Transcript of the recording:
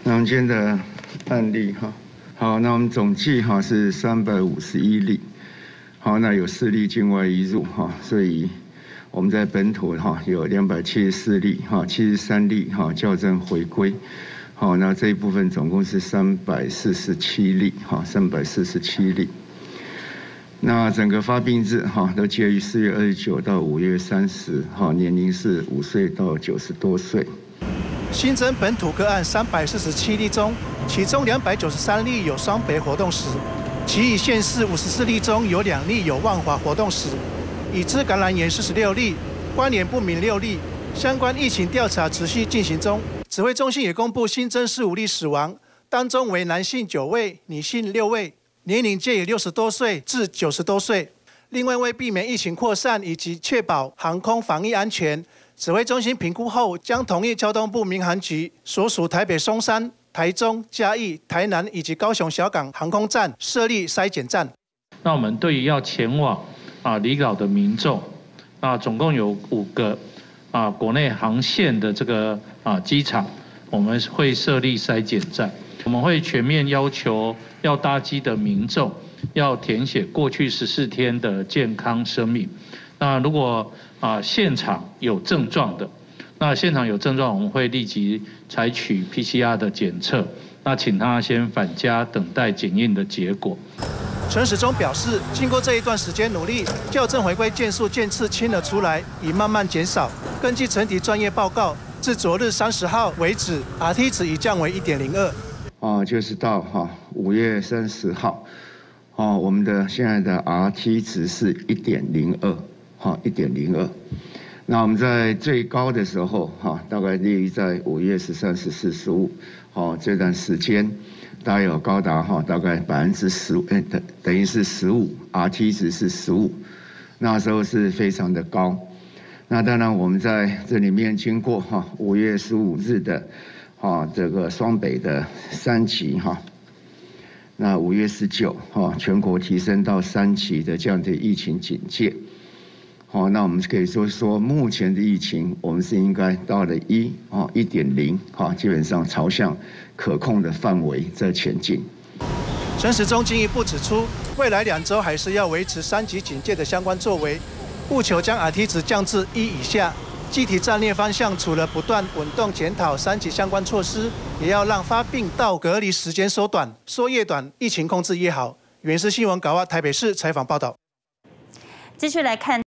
那我们今天的案例哈，好，那我们总计哈是351例，好，那有4例境外移入哈，所以我们在本土哈有274例哈，73例哈校正回归，好，那这一部分总共是347例哈，347例。那整个发病日哈都介于4月29到5月30哈，年龄是5岁到90多岁。 新增本土个案347例中，其中293例有双北活动史，其余县市54例中有2例有万华活动史，已知感染源46例，关联不明6例，相关疫情调查持续进行中。指挥中心也公布新增15例死亡，当中为男性9位，女性6位。年龄介于60多岁至90多岁。另外，为避免疫情扩散以及确保航空防疫安全，指挥中心评估后将同意交通部民航局所属台北松山、台中、嘉义、台南以及高雄小港航空站设立筛检站。 那我们对于要前往离岛的民众，总共有5个国内航线的这个机场，我们会设立筛检站。我们会全面要求要搭机的民众要填写过去14天的健康声明。那如果现场有症状的，我们会立即采取 PCR 的检测，那请他先返家等待检验的结果。 陈时中表示，经过这一段时间努力，校正回归件数渐次清了出来，已慢慢减少。根据整体专业报告，至昨日30号为止 ，RT 值已降为1.02。 就是到5月30号，我们的现在的 RT 值是1.02， 1.02。那我们在最高的时候，大概例如在5月13、14、15，这段时间，大概有高达大概15%，等于是15，RT 值是15，那时候是非常的高。那当然我们在这里面经过5月15日的。这个双北的3级那5月19全国提升到3级的这样的疫情警戒，那我们可以说目前的疫情我们是应该到了1.0，基本上朝向可控的范围在前进。 陈时中进一步指出，未来2周还是要维持3级警戒的相关作为，务求将 RT 值降至1以下。具体战略方向，除了不断稳动检讨3级相关措施，也要让发病到隔离时间缩短，说越短，疫情控制越好。原是新闻稿台北市采访报道。 继续来看。